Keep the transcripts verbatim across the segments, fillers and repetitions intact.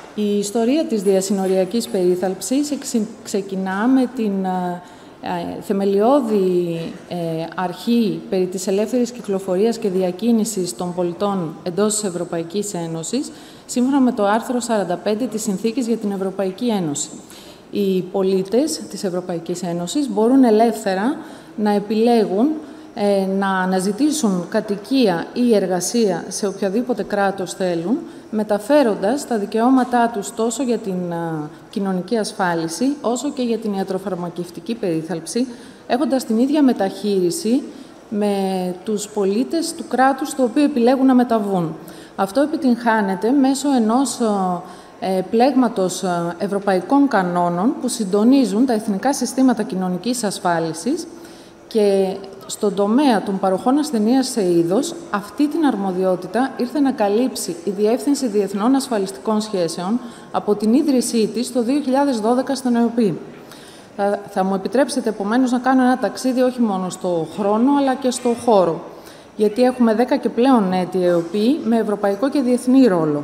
Η ιστορία της διασυνοριακής περίθαλψης ξεκινά με την θεμελιώδη αρχή περί της ελεύθερης κυκλοφορίας και διακίνησης των πολιτών εντός της Ευρωπαϊκής Ένωσης, σύμφωνα με το άρθρο σαράντα πέντε της Συνθήκης για την Ευρωπαϊκή Ένωση. Οι πολίτες της Ευρωπαϊκής Ένωσης μπορούν ελεύθερα να επιλέγουν να αναζητήσουν κατοικία ή εργασία σε οποιαδήποτε κράτος θέλουν, μεταφέροντας τα δικαιώματά τους τόσο για την κοινωνική ασφάλιση, όσο και για την ιατροφαρμακευτική περίθαλψη, έχοντας την ίδια μεταχείριση με τους πολίτες του κράτους στο οποίο επιλέγουν να μεταβούν. Αυτό επιτυγχάνεται μέσω ενός πλέγματος ευρωπαϊκών κανόνων που συντονίζουν τα εθνικά συστήματα κοινωνικής ασφάλισης και στον τομέα των παροχών ασθενείας σε είδος, αυτή την αρμοδιότητα ήρθε να καλύψει η Διεύθυνση Διεθνών Ασφαλιστικών Σχέσεων από την ίδρυσή της το δύο χιλιάδες δώδεκα στον ΕΟΠΗ. Θα, θα μου επιτρέψετε επομένως να κάνω ένα ταξίδι όχι μόνο στο χρόνο, αλλά και στο χώρο, γιατί έχουμε δέκα και πλέον έτη ΕΟΠΗ με ευρωπαϊκό και διεθνή ρόλο.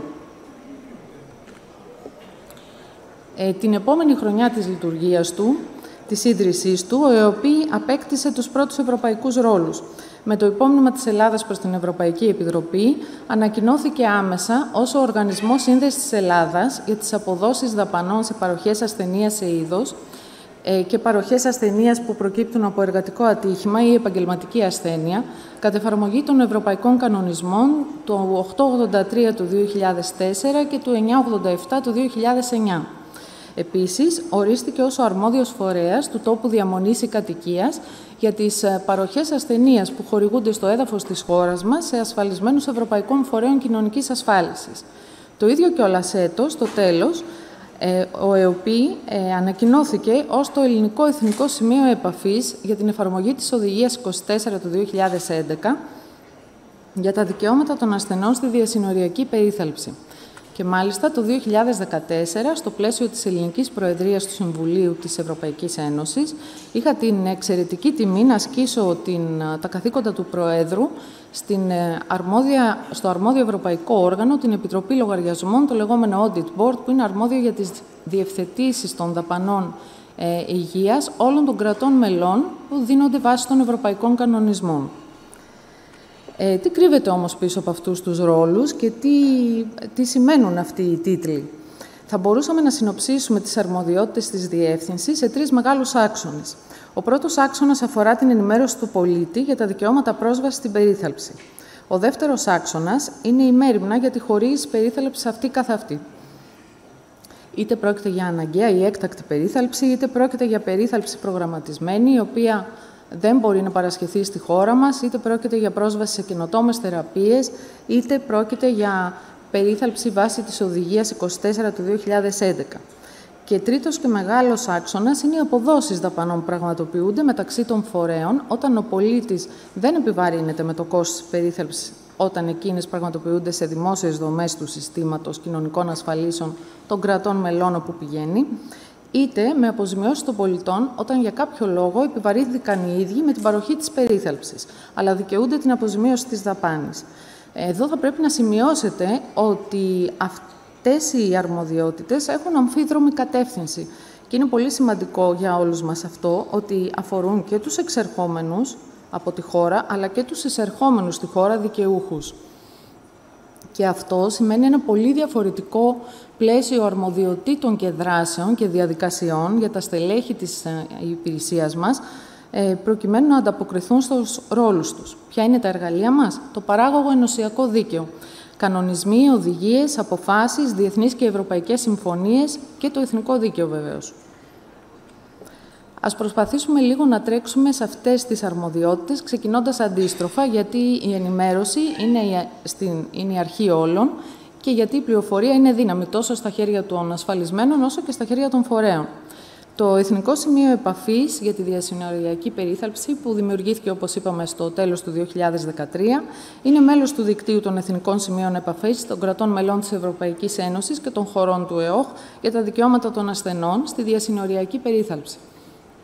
Ε, την επόμενη χρονιά της λειτουργίας του, της ίδρυσής του, ο ΕΟΠΗ απέκτησε τους πρώτους ευρωπαϊκούς ρόλους. Με το υπόμνημα της Ελλάδας προς την Ευρωπαϊκή Επιτροπή, ανακοινώθηκε άμεσα ως ο Οργανισμός Σύνδεσης της Ελλάδας για τις αποδόσεις δαπανών σε παροχές ασθενείας σε είδος και παροχές ασθενείας που προκύπτουν από εργατικό ατύχημα ή επαγγελματική ασθένεια, κατ' εφαρμογή των Ευρωπαϊκών Κανονισμών του οκτακόσια ογδόντα τρία του δύο χιλιάδες τέσσερα και του εννιακόσια ογδόντα επτά του δύο χιλιάδες εννιά. Επίσης, ορίστηκε ως ο αρμόδιος φορέας του τόπου διαμονής ή κατοικίας για τις παροχές ασθενείας που χορηγούνται στο έδαφος της χώρας μας σε ασφαλισμένους ευρωπαϊκών φορέων κοινωνικής ασφάλισης. Το ίδιο κιόλας έτος, στο τέλος, ο ΕΟΠΗ ανακοινώθηκε ως το ελληνικό εθνικό σημείο επαφής για την εφαρμογή της Οδηγίας είκοσι τέσσερα του δύο χιλιάδες έντεκα για τα δικαιώματα των ασθενών στη διασυνοριακή περίθαλψη. Και μάλιστα το δύο χιλιάδες δεκατέσσερα, στο πλαίσιο της ελληνικής προεδρίας του Συμβουλίου της Ευρωπαϊκής Ένωσης, είχα την εξαιρετική τιμή να ασκήσω την, τα καθήκοντα του Προέδρου στην αρμόδια, στο αρμόδιο ευρωπαϊκό όργανο, την Επιτροπή Λογαριασμών, το λεγόμενο Audit Board, που είναι αρμόδιο για τις διευθετήσεις των δαπανών ε, υγείας όλων των κρατών μελών που δίνονται βάσει των ευρωπαϊκών κανονισμών. Ε, τι κρύβεται όμως πίσω από αυτούς τους ρόλους και τι, τι σημαίνουν αυτοί οι τίτλοι. Θα μπορούσαμε να συνοψίσουμε τις αρμοδιότητες της Διεύθυνσης σε τρεις μεγάλους άξονες. Ο πρώτος άξονας αφορά την ενημέρωση του πολίτη για τα δικαιώματα πρόσβασης στην περίθαλψη. Ο δεύτερος άξονας είναι η μέριμνα για τη χορήγηση περίθαλψης αυτή καθ' αυτή. Είτε πρόκειται για αναγκαία ή έκτακτη περίθαλψη, είτε πρόκειται για περίθαλψη προγραμματισμένη, η οποία δεν μπορεί να παρασχεθεί στη χώρα μας, είτε πρόκειται για πρόσβαση σε καινοτόμες θεραπείες, είτε πρόκειται για περίθαλψη βάσει της Οδηγίας είκοσι τέσσερα του δύο χιλιάδες έντεκα. Και τρίτος και μεγάλος άξονας είναι οι αποδόσεις δαπανών που πραγματοποιούνται μεταξύ των φορέων, όταν ο πολίτης δεν επιβαρύνεται με το κόστος της περίθαλψης, όταν εκείνες πραγματοποιούνται σε δημόσιες δομές του συστήματος κοινωνικών ασφαλίσεων των κρατών μελών όπου πηγαίνει, είτε με αποζημιώσεις των πολιτών όταν για κάποιο λόγο επιβαρύνθηκαν οι ίδιοι με την παροχή της περίθαλψης, αλλά δικαιούνται την αποζημίωση της δαπάνης. Εδώ θα πρέπει να σημειώσετε ότι αυτές οι αρμοδιότητες έχουν αμφίδρομη κατεύθυνση και είναι πολύ σημαντικό για όλους μας αυτό, ότι αφορούν και τους εξερχόμενους από τη χώρα, αλλά και τους εισερχόμενους στη χώρα δικαιούχους. Και αυτό σημαίνει ένα πολύ διαφορετικό πλαίσιο αρμοδιοτήτων και δράσεων και διαδικασιών για τα στελέχη της υπηρεσίας μας, προκειμένου να ανταποκριθούν στους ρόλους τους. Ποια είναι τα εργαλεία μας? Το παράγωγο ενωσιακό δίκαιο, κανονισμοί, οδηγίες, αποφάσεις, διεθνείς και ευρωπαϊκές συμφωνίες και το εθνικό δίκαιο βεβαίως. Ας προσπαθήσουμε λίγο να τρέξουμε σε αυτές τις αρμοδιότητες, ξεκινώντας αντίστροφα, γιατί η ενημέρωση είναι η, στην, είναι η αρχή όλων και γιατί η πληροφορία είναι δύναμη τόσο στα χέρια των ασφαλισμένων όσο και στα χέρια των φορέων. Το Εθνικό Σημείο Επαφής για τη Διασυνοριακή Περίθαλψη, που δημιουργήθηκε, όπως είπαμε, στο τέλος του δύο χιλιάδες δεκατρία, είναι μέλος του δικτύου των Εθνικών Σημείων Επαφής των κρατών μελών της Ευρωπαϊκής Ένωσης και των χωρών του ΕΟΧ για τα δικαιώματα των ασθενών στη διασυνοριακή περίθαλψη.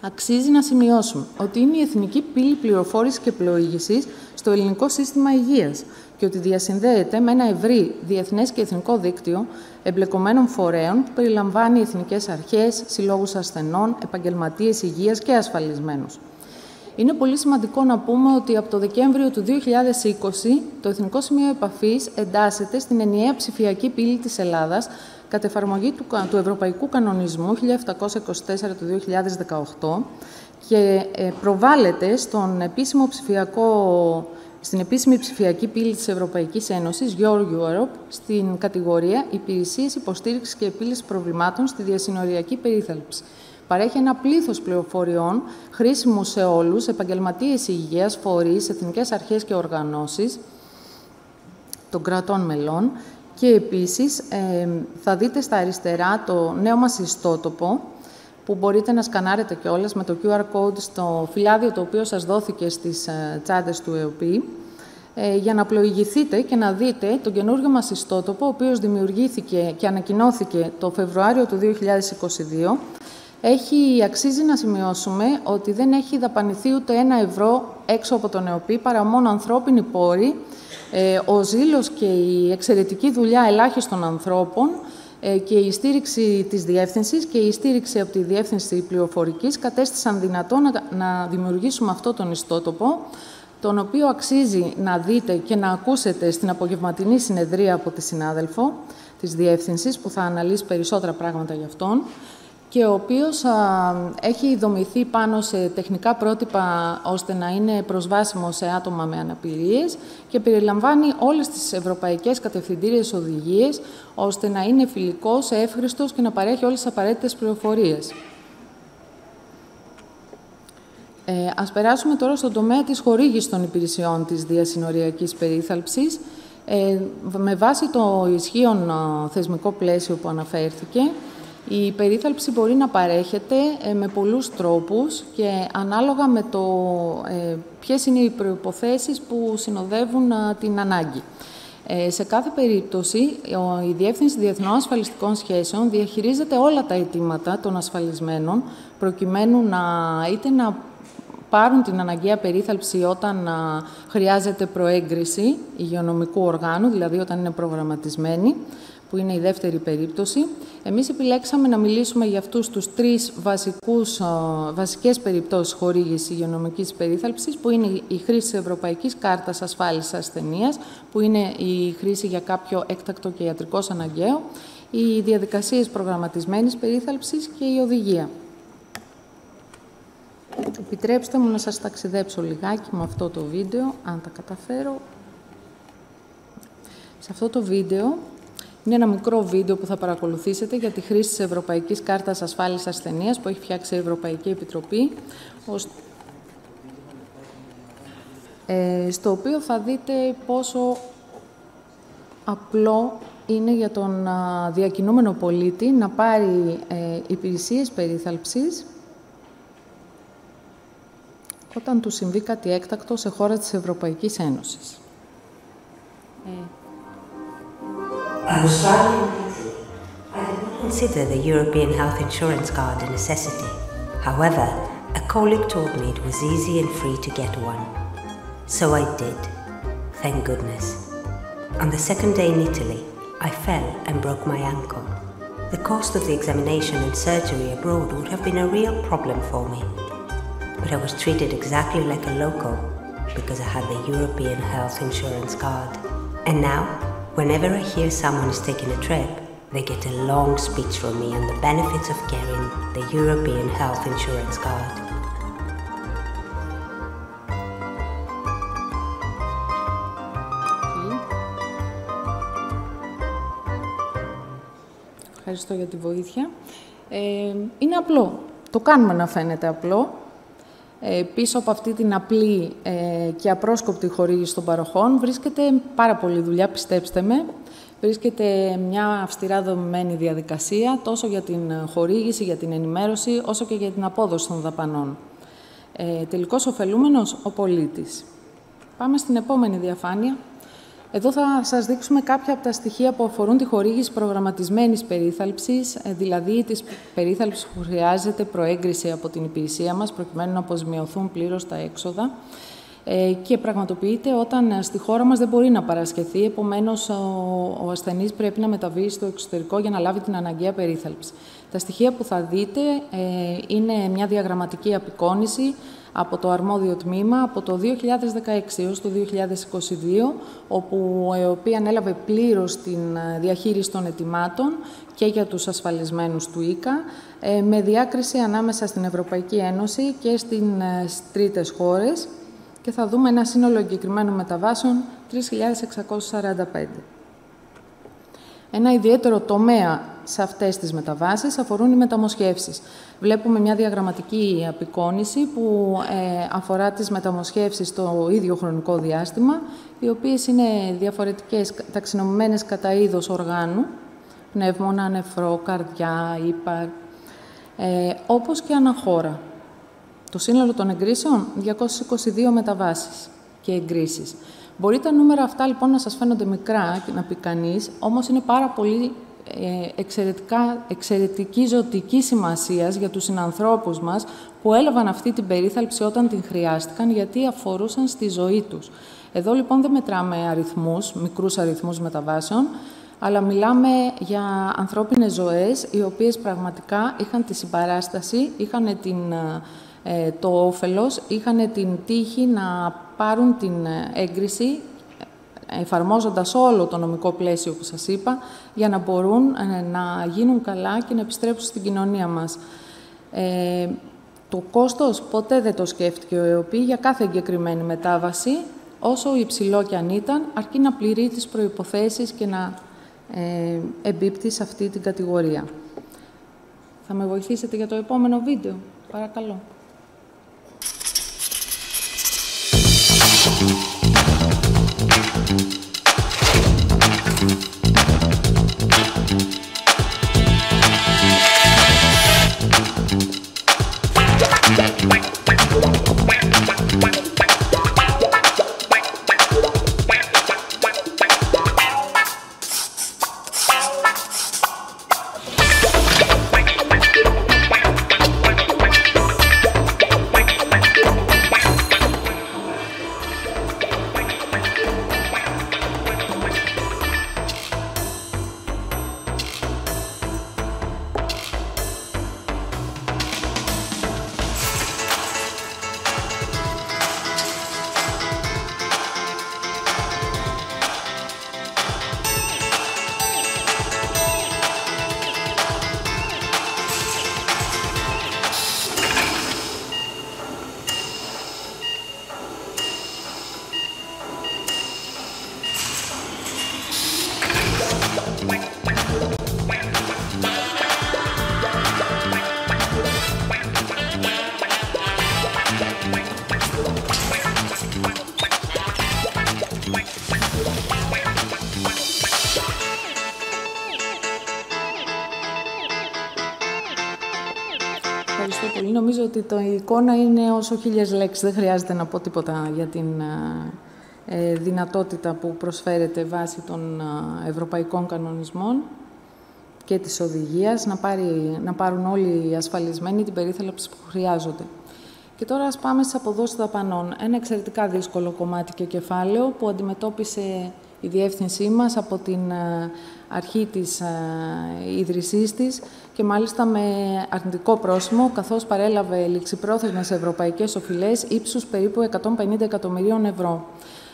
Αξίζει να σημειώσουμε ότι είναι η εθνική πύλη πληροφόρησης και πλοήγησης στο ελληνικό σύστημα υγείας και ότι διασυνδέεται με ένα ευρύ διεθνές και εθνικό δίκτυο εμπλεκομένων φορέων που περιλαμβάνει εθνικές αρχές, συλλόγους ασθενών, επαγγελματίες υγείας και ασφαλισμένους. Είναι πολύ σημαντικό να πούμε ότι από το Δεκέμβριο του δύο χιλιάδες είκοσι το Εθνικό Σημείο Επαφής εντάσσεται στην ενιαία ψηφιακή πύλη της Ελλάδας κατ' εφαρμογή του, του Ευρωπαϊκού Κανονισμού χίλια επτακόσια είκοσι τέσσερα του δύο χιλιάδες δεκαοκτώ και προβάλλεται στον επίσημο ψηφιακό, στην επίσημη ψηφιακή πύλη της Ευρωπαϊκής Ένωσης, Your Europe, στην κατηγορία «Υπηρεσίες υποστήριξης και επίλυσης προβλημάτων στη διασυνοριακή περίθαλψη». Παρέχει ένα πλήθος πληροφοριών χρήσιμου σε όλους, επαγγελματίες υγείας, φορείς, εθνικές αρχές και οργανώσεις των κρατών μελών και επίσης ε, θα δείτε στα αριστερά το νέο μας ιστότοπο που μπορείτε να σκανάρετε κιόλας με το κιου αρ code στο φυλάδιο το οποίο σας δόθηκε στις ε, τσάντες του ΕΟΠΗ ε, για να πλοηγηθείτε και να δείτε τον καινούριο μας ιστότοπο, ο οποίος δημιουργήθηκε και ανακοινώθηκε το Φεβρουάριο του δύο χιλιάδες είκοσι δύο. Έχει, αξίζει να σημειώσουμε ότι δεν έχει δαπανηθεί ούτε ένα ευρώ έξω από τον ΕΟΠΗ παρά μόνο ανθρώπινοι πόροι, ε, ο ζήλος και η εξαιρετική δουλειά ελάχιστων ανθρώπων ε, και η στήριξη της διεύθυνσης και η στήριξη από τη Διεύθυνση Πληροφορικής κατέστησαν δυνατό να, να δημιουργήσουμε αυτό τον ιστότοπο, τον οποίο αξίζει να δείτε και να ακούσετε στην απογευματινή συνεδρία από τη συνάδελφο της Διεύθυνσης, που θα αναλύσει περισσότερα πράγματα γι' αυτόν, και ο οποίος α, έχει δομηθεί πάνω σε τεχνικά πρότυπα ώστε να είναι προσβάσιμο σε άτομα με αναπηρίες και περιλαμβάνει όλες τις ευρωπαϊκές κατευθυντήριες οδηγίες ώστε να είναι φιλικός, εύχριστος και να παρέχει όλες τις απαραίτητες πληροφορίες. Ε, ας περάσουμε τώρα στον τομέα της χορήγησης των υπηρεσιών της διασυνοριακής περίθαλψης. Ε, με βάση το ισχύον α, θεσμικό πλαίσιο που αναφέρθηκε, η περίθαλψη μπορεί να παρέχεται ε, με πολλούς τρόπους και ανάλογα με το ε, ποιες είναι οι προϋποθέσεις που συνοδεύουν α, την ανάγκη. Ε, σε κάθε περίπτωση, η Διεύθυνση Διεθνών Ασφαλιστικών Σχέσεων διαχειρίζεται όλα τα αιτήματα των ασφαλισμένων, προκειμένου να είτε να πάρουν την αναγκαία περίθαλψη όταν α, χρειάζεται προέγκριση υγειονομικού οργάνου, δηλαδή όταν είναι προγραμματισμένοι, που είναι η δεύτερη περίπτωση. Εμείς επιλέξαμε να μιλήσουμε για αυτούς τους τρεις βασικούς, βασικές περιπτώσεις χορήγησης υγειονομικής περίθαλψης, που είναι η χρήση της Ευρωπαϊκής Κάρτας Ασφάλισης Ασθενείας, που είναι η χρήση για κάποιο έκτακτο και ιατρικός αναγκαίο, οι διαδικασίες προγραμματισμένης περίθαλψης και η οδηγία. Επιτρέψτε μου να σας ταξιδέψω λιγάκι με αυτό το βίντεο, αν τα καταφέρω. Σε αυτό το βίντεο είναι ένα μικρό βίντεο που θα παρακολουθήσετε για τη χρήση της Ευρωπαϊκής Κάρτας Ασφάλισης Ασθενείας που έχει φτιάξει η Ευρωπαϊκή Επιτροπή, στο οποίο θα δείτε πόσο απλό είναι για τον διακινούμενο πολίτη να πάρει υπηρεσίες περίθαλψης όταν του συμβεί κάτι έκτακτο σε χώρα της Ευρωπαϊκής Ένωσης. I was starting in Italy. I did not consider the European health insurance card a necessity. However, a colleague told me it was easy and free to get one. So I did. Thank goodness. On the second day in Italy, I fell and broke my ankle. The cost of the examination and surgery abroad would have been a real problem for me. But I was treated exactly like a local because I had the European health insurance card. And now, whenever I hear someone is taking a trip, they get a long speech from me on the benefits of carrying the European health insurance card. Ευχαριστώ για τη βοήθεια. Ε, είναι απλό. Το κάνουμε να φαίνεται απλό. Ε, πίσω από αυτή την απλή ε, και απρόσκοπτη χορήγηση των παροχών βρίσκεται πάρα πολλή δουλειά, πιστέψτε με. Βρίσκεται μια αυστηρά δομημένη διαδικασία, τόσο για την χορήγηση, για την ενημέρωση, όσο και για την απόδοση των δαπανών. Ε, τελικός ωφελούμενος, ο πολίτης. Πάμε στην επόμενη διαφάνεια. Εδώ θα σας δείξουμε κάποια από τα στοιχεία που αφορούν τη χορήγηση προγραμματισμένης περίθαλψης, δηλαδή της περίθαλψης που χρειάζεται προέγκριση από την υπηρεσία μας, προκειμένου να αποζημιωθούν πλήρως τα έξοδα, και πραγματοποιείται όταν στη χώρα μας δεν μπορεί να παρασχεθεί, επομένως ο, ο ασθενής πρέπει να μεταβεί στο εξωτερικό για να λάβει την αναγκαία περίθαλψη. Τα στοιχεία που θα δείτε ε, είναι μια διαγραμματική απεικόνηση από το αρμόδιο τμήμα από το δύο χιλιάδες δεκαέξι έως το δύο χιλιάδες είκοσι δύο, όπου η ΕΟΠΗ ανέλαβε πλήρως την διαχείριση των αιτημάτων και για τους ασφαλισμένους του ΙΚΑ, ε, με διάκριση ανάμεσα στην Ευρωπαϊκή Ένωση και στις τρίτες χώρες, και θα δούμε ένα σύνολο εγκεκριμένων μεταβάσεων τρεις χιλιάδες εξακόσιες σαράντα πέντε. Ένα ιδιαίτερο τομέα σε αυτές τις μεταβάσεις αφορούν οι μεταμοσχεύσεις. Βλέπουμε μια διαγραμματική απεικόνηση που ε, αφορά τις μεταμοσχεύσεις στο ίδιο χρονικό διάστημα, οι οποίες είναι διαφορετικές, ταξινομημένες κατά είδος οργάνου, πνεύμονα, νεφρό, καρδιά, ύπαρ, ε, όπως και αναχώρα. Το σύνολο των εγκρίσεων, διακόσιες είκοσι δύο μεταβάσεις και εγκρίσεις. Μπορεί τα νούμερα αυτά λοιπόν να σας φαίνονται μικρά και να πει κανείς, όμως είναι πάρα πολύ ε, εξαιρετικά, εξαιρετική ζωτική σημασίας για τους συνανθρώπους μας που έλαβαν αυτή την περίθαλψη όταν την χρειάστηκαν, γιατί αφορούσαν στη ζωή τους. Εδώ λοιπόν δεν μετράμε αριθμούς, μικρούς αριθμούς μεταβάσεων, αλλά μιλάμε για ανθρώπινες ζωές, οι οποίες πραγματικά είχαν τη συμπαράσταση, είχαν την... το όφελος, είχαν την τύχη να πάρουν την έγκριση, εφαρμόζοντας όλο το νομικό πλαίσιο που σας είπα, για να μπορούν να γίνουν καλά και να επιστρέψουν στην κοινωνία μας. Ε, το κόστος ποτέ δεν το σκέφτηκε ο ΕΟΠΗ για κάθε εγκεκριμένη μετάβαση, όσο υψηλό κι αν ήταν, αρκεί να πληρεί τις προϋποθέσεις και να ε, εμπίπτει σε αυτή την κατηγορία. Θα με βοηθήσετε για το επόμενο βίντεο, παρακαλώ. Ευχαριστώ πολύ. Νομίζω ότι το, η εικόνα είναι όσο χίλιες λέξεις. Δεν χρειάζεται να πω τίποτα για την ε, δυνατότητα που προσφέρεται βάσει των ε, ευρωπαϊκών κανονισμών και της οδηγίας να, πάρει, να πάρουν όλοι οι ασφαλισμένοι την περίθαλψη που χρειάζονται. Και τώρα ας πάμε στις αποδόσεις δαπανών. Ένα εξαιρετικά δύσκολο κομμάτι και κεφάλαιο που αντιμετώπισε η διεύθυνσή μας από την αρχή της ίδρυσής της και μάλιστα με αρνητικό πρόσημο, καθώς παρέλαβε ληξιπρόθεσμες ευρωπαϊκές οφειλές ύψους περίπου εκατόν πενήντα εκατομμυρίων ευρώ.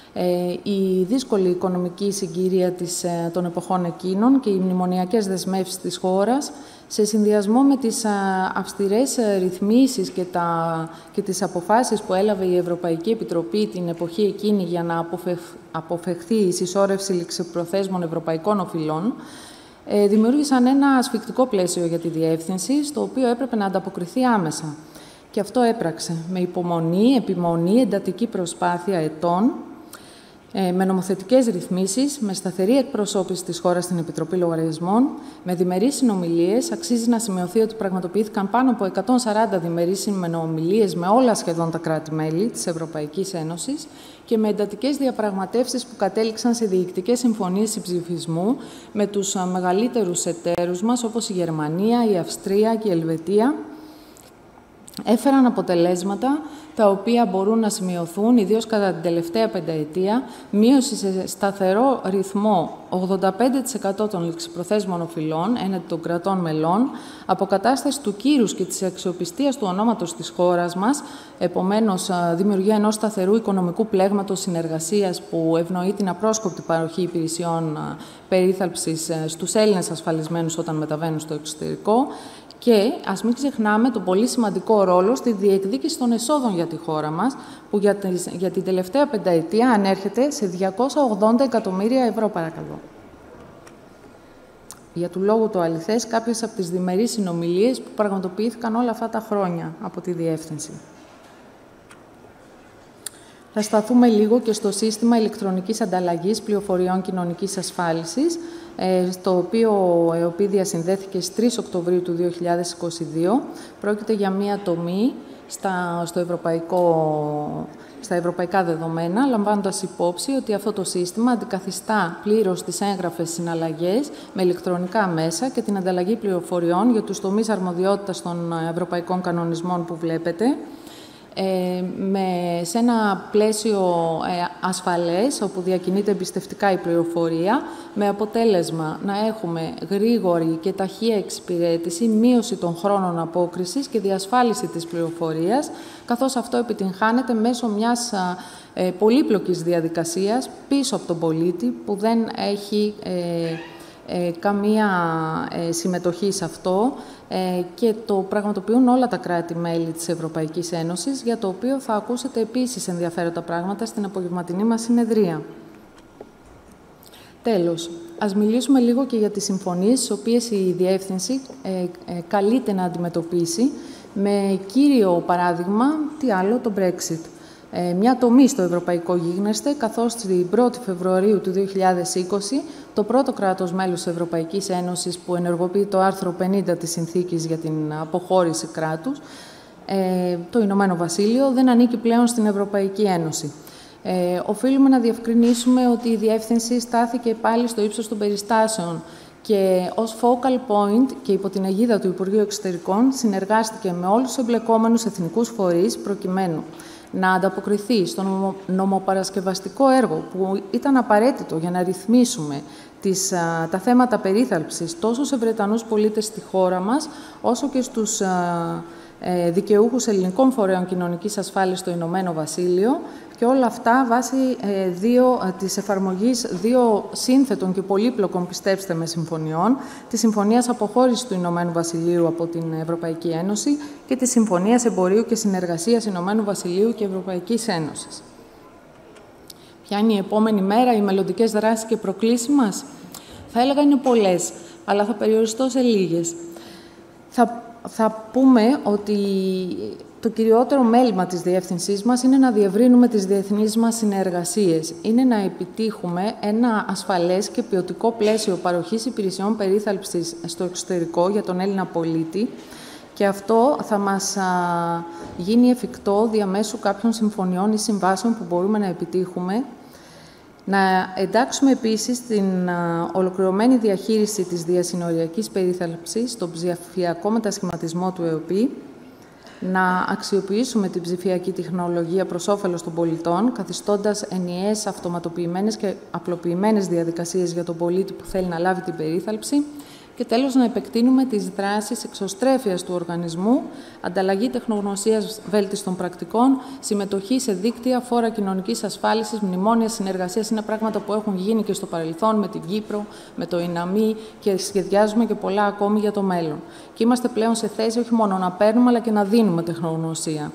Η δύσκολη οικονομική συγκυρία της, των εποχών εκείνων και οι μνημονιακές δεσμεύσεις της χώρας, σε συνδυασμό με τις αυστηρές ρυθμίσεις και, τα, και τις αποφάσεις που έλαβε η Ευρωπαϊκή Επιτροπή την εποχή εκείνη για να αποφευ, αποφευχθεί η συσσόρευση ληξιπροθέσμων ευρωπαϊκών οφειλών, ε, δημιούργησαν ένα ασφικτικό πλαίσιο για τη διεύθυνση, στο οποίο έπρεπε να ανταποκριθεί άμεσα. Και αυτό έπραξε με υπομονή, επιμονή, εντατική προσπάθεια ετών, με νομοθετικές ρυθμίσεις, με σταθερή εκπροσώπηση της χώρας στην Επιτροπή Λογαριασμών, με διμερείς συνομιλίες. Αξίζει να σημειωθεί ότι πραγματοποιήθηκαν πάνω από εκατόν σαράντα διμερείς συνομιλίες με όλα σχεδόν τα κράτη-μέλη της Ευρωπαϊκής Ένωσης και με εντατικές διαπραγματεύσεις που κατέληξαν σε διοικητικές συμφωνίες συμψηφισμού με τους μεγαλύτερους εταίρους μας, όπως η Γερμανία, η Αυστρία και η Ελβετία. Έφεραν αποτελέσματα τα οποία μπορούν να σημειωθούν, ιδίως κατά την τελευταία πενταετία, μείωση σε σταθερό ρυθμό ογδόντα πέντε τοις εκατό των ληξιπροθέσμων οφειλών έναντι των κρατών μελών, αποκατάσταση του κύρους και της αξιοπιστίας του ονόματος της χώρας μας, επομένως δημιουργία ενός σταθερού οικονομικού πλέγματος συνεργασίας που ευνοεί την απρόσκοπτη παροχή υπηρεσιών περίθαλψης στους Έλληνες ασφαλισμένους όταν μεταβαίνουν στο εξωτερικό. Και ας μην ξεχνάμε τον πολύ σημαντικό ρόλο στη διεκδίκηση των εσόδων για τη χώρα μας, που για, τις, για την τελευταία πενταετία ανέρχεται σε διακόσια ογδόντα εκατομμύρια ευρώ, παρακαλώ. Για του λόγου το αληθές, κάποιες από τις διμερείς συνομιλίες που πραγματοποιήθηκαν όλα αυτά τα χρόνια από τη Διεύθυνση. Θα σταθούμε λίγο και στο σύστημα ηλεκτρονικής ανταλλαγής πληροφοριών κοινωνικής ασφάλισης, στο οποίο η ΕΟΠΗ διασυνδέθηκε στις τρεις Οκτωβρίου του δύο χιλιάδες είκοσι δύο. Πρόκειται για μία τομή στα, στο ευρωπαϊκό, στα ευρωπαϊκά δεδομένα, λαμβάνοντας υπόψη ότι αυτό το σύστημα αντικαθιστά πλήρως τις έγγραφες συναλλαγές με ηλεκτρονικά μέσα και την ανταλλαγή πληροφοριών για τους τομείς αρμοδιότητας των ευρωπαϊκών κανονισμών που βλέπετε, Ε, με, σε ένα πλαίσιο ε, ασφαλές, όπου διακινείται εμπιστευτικά η πληροφορία, με αποτέλεσμα να έχουμε γρήγορη και ταχεία εξυπηρέτηση, μείωση των χρόνων απόκρισης και διασφάλιση της πληροφορίας, καθώς αυτό επιτυγχάνεται μέσω μιας ε, πολύπλοκης διαδικασίας πίσω από τον πολίτη, που δεν έχει ε, ε, καμία ε, συμμετοχή σε αυτό, και το πραγματοποιούν όλα τα κράτη-μέλη της Ευρωπαϊκής Ένωσης, για το οποίο θα ακούσετε επίσης ενδιαφέροντα πράγματα στην απογευματινή μας συνεδρία. Τέλος, ας μιλήσουμε λίγο και για τις συμφωνίες, τις οποίες η Διεύθυνση ε, ε, καλείται να αντιμετωπίσει, με κύριο παράδειγμα, τι άλλο, το Brexit. Ε, μια τομή στο ευρωπαϊκό γίγνεσθε, καθώς την πρώτη Φεβρουαρίου του δύο χιλιάδες είκοσι το πρώτο κράτος μέλος της Ευρωπαϊκής Ένωσης που ενεργοποιεί το άρθρο πενήντα της Συνθήκης για την αποχώρηση κράτους, ε, το Ηνωμένο Βασίλειο, δεν ανήκει πλέον στην Ευρωπαϊκή Ένωση. Ε, οφείλουμε να διευκρινίσουμε ότι η Διεύθυνση στάθηκε πάλι στο ύψος των περιστάσεων και ως focal point και υπό την αιγίδα του Υπουργείου Εξωτερικών συνεργάστηκε με όλους τους εμπλεκόμενους εθνικούς φορείς προκειμένου να ανταποκριθεί στο νομοπαρασκευαστικό έργο που ήταν απαραίτητο για να ρυθμίσουμε τις, α, τα θέματα περίθαλψης τόσο σε Βρετανούς πολίτες στη χώρα μας, όσο και στους α, ε, δικαιούχους ελληνικών φορέων κοινωνικής ασφάλισης στο Ηνωμένο Βασίλειο, και όλα αυτά βάσει ε, δύο, της εφαρμογής δύο σύνθετων και πολύπλοκων, πιστέψτε με, συμφωνιών, της Συμφωνίας Αποχώρησης του Ηνωμένου Βασιλείου από την Ευρωπαϊκή Ένωση και της Συμφωνίας Εμπορίου και Συνεργασίας Ηνωμένου Βασιλείου και Ευρωπαϊκής Ένωσης. Ποια είναι η επόμενη μέρα, οι μελλοντικές δράσεις και προκλήσεις μας? Θα έλεγα είναι πολλές, αλλά θα περιοριστώ σε λίγες. Θα, θα πούμε ότι το κυριότερο μέλημα της Διεύθυνσής μας είναι να διευρύνουμε τις διεθνείς μας συνεργασίες. Είναι να επιτύχουμε ένα ασφαλές και ποιοτικό πλαίσιο παροχής υπηρεσιών περίθαλψης στο εξωτερικό για τον Έλληνα πολίτη, και αυτό θα μας α, γίνει εφικτό διαμέσου κάποιων συμφωνιών ή συμβάσεων που μπορούμε να επιτύχουμε. Να εντάξουμε επίσης την α, ολοκληρωμένη διαχείριση της διασυνοριακής περίθαλψης στον ψηφιακό μετασχηματισμό του ΕΟΠΗ, να αξιοποιήσουμε την ψηφιακή τεχνολογία προς όφελος των πολιτών, καθιστώντας ενιαίες, αυτοματοποιημένες και απλοποιημένες διαδικασίες για τον πολίτη που θέλει να λάβει την περίθαλψη, και τέλος να επεκτείνουμε τις δράσεις εξωστρέφειας του οργανισμού, ανταλλαγή τεχνογνωσίας βέλτιστων πρακτικών, συμμετοχή σε δίκτυα, φόρα κοινωνικής ασφάλισης, μνημόνια συνεργασίας. Είναι πράγματα που έχουν γίνει και στο παρελθόν με την Κύπρο, με το ΙΝΑΜΗ, και σχεδιάζουμε και πολλά ακόμη για το μέλλον. Και είμαστε πλέον σε θέση όχι μόνο να παίρνουμε, αλλά και να δίνουμε τεχνογνωσία.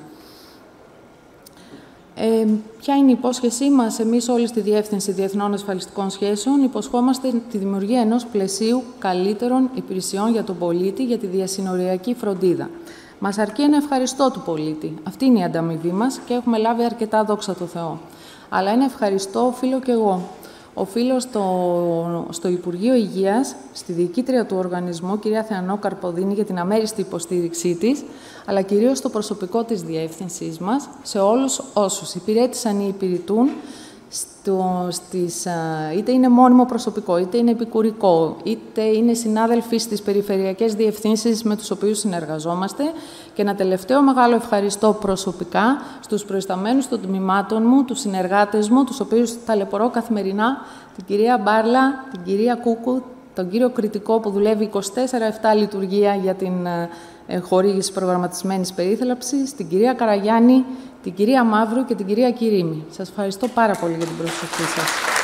Ε, ποια είναι η υπόσχεσή μας? Εμείς όλοι στη Διεύθυνση Διεθνών Ασφαλιστικών Σχέσεων υποσχόμαστε τη δημιουργία ενός πλαισίου καλύτερων υπηρεσιών για τον πολίτη για τη διασυνοριακή φροντίδα. Μας αρκεί ένα ευχαριστώ του πολίτη. Αυτή είναι η ανταμοιβή μας και έχουμε λάβει αρκετά, δόξα τω Θεώ. αλλά ένα ευχαριστώ οφείλω και εγώ. Οφείλω στο, στο Υπουργείο Υγείας, στη διοικήτρια του οργανισμού, κυρία Θεανό Καρποδίνη, για την αμέριστη υποστήριξή της, αλλά κυρίως στο προσωπικό της διεύθυνσής μας, σε όλους όσους υπηρέτησαν ή υπηρετούν, στο, στις, είτε είναι μόνιμο προσωπικό, είτε είναι επικουρικό, είτε είναι συνάδελφοι στις περιφερειακές διευθύνσεις με τους οποίους συνεργαζόμαστε. Και ένα τελευταίο μεγάλο ευχαριστώ προσωπικά στους προϊσταμένους των τμήματων μου, τους συνεργάτες μου, τους οποίους ταλαιπωρώ καθημερινά, την κυρία Μπάρλα, την κυρία Κούκου, τον κύριο Κριτικό που δουλεύει είκοσι τέσσερα επτά λειτουργία για την χορήγηση προγραμματισμένης περίθαλψης, την κυρία Καραγιάννη, την κυρία Μαύρου και την κυρία Κυρίμη. Σας ευχαριστώ πάρα πολύ για την προσοχή σας.